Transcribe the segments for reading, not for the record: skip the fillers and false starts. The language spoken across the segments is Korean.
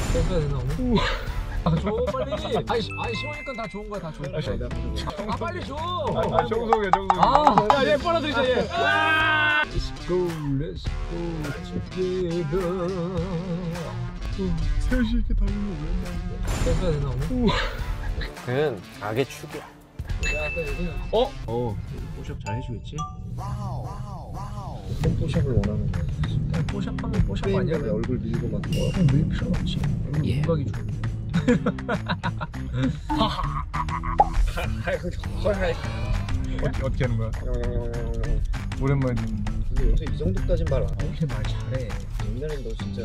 뺏어야 되나 오늘? 아, 줘 빨리. 아니 시원이건 다 좋은 거야, 다 좋은 거야. 아 빨리 줘. 정석이야 정석이. 아, 얘 빨아들이자 얘. Let's go together. 셋이 이렇게 달리는 거 뺏어야 되나 오늘? 그는 악의 축이야. 뽀샵 잘 해주겠지? 어떤 뽀샵을 원하는 거야? 뽀샵하면 뽀샵 아니야? 내 얼굴 밀고 막 밀 필요는 없지. 얼굴 윤곽이 좋아. 어떻게 하는 거야? 오랜만에 듣는. 근데 요새 이 정도까진 말 안 해. 이렇게 말 잘해. 옛날엔 너 진짜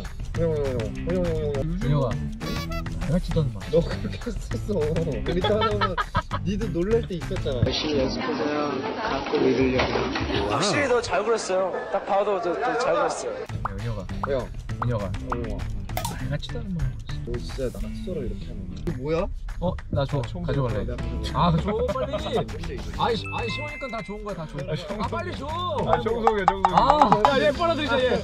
준혁아, 같지도 않은 말. 너 그렇게 했었어. 그러니까 하면 니도 놀랄 때 있었잖아. 열심히 연습해서야 가끔 이르려고. 확실히 너 잘 그렸어요. 딱 봐도 잘 그렸어요. 은혁아, 형, 은혁아, 어, 같지도 않은 말. 너 진짜 나같이 썰어 이렇게 하는 거. 이거 뭐야? 나 줘. 가져갈래. 내가 가져갈게. 아, 줘 빨리. 아니 시원이건 다 좋은 거야, 다 좋은 거야. 아 빨리 줘. 정석이야 정석이. 야, 얘 빨아들이자 얘.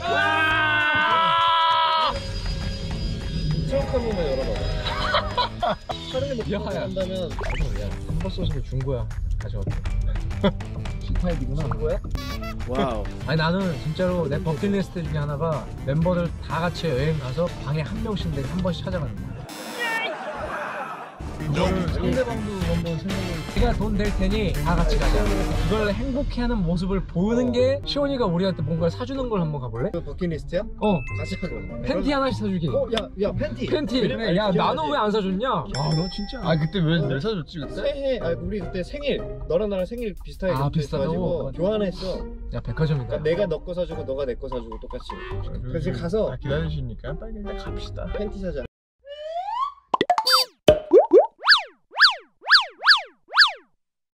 트렁크 한 번만 열어봐. 촬영에 뭐 야. 한다면 한번 써서 준 거야. 가져갈게. C타입이구나. 뭐야? 와우. 아니 나는 진짜로 내 버킷리스트 중에 하나가 멤버들 다 같이 여행 가서 방에 한 명씩 한 번씩 찾아가는 거야. 상대방도 한번 생각을. 내가 돈 될 테니 다 같이 가자. 그걸 행복해하는 모습을 보는 게 시원이가 우리한테 뭔가를 사주는 걸 한번 가볼래? 그 버킷리스트야? 가자 그럼. 팬티 하나씩 사주기. 야 팬티. 팬티. 그래. 야 나는 왜 안 사줬냐? 너 진짜. 그때 왜 사줬지 그때? 새해 우리 그때 생일 너랑 나랑 생일 비슷하게 비슷하다고? 교환했어. 야 백화점이다. 그러니까 내가 너 거 사주고 너가 내 거 사주고 똑같이. 그래서 가서 기다리시니까 빨리 갑시다. 팬티 사자.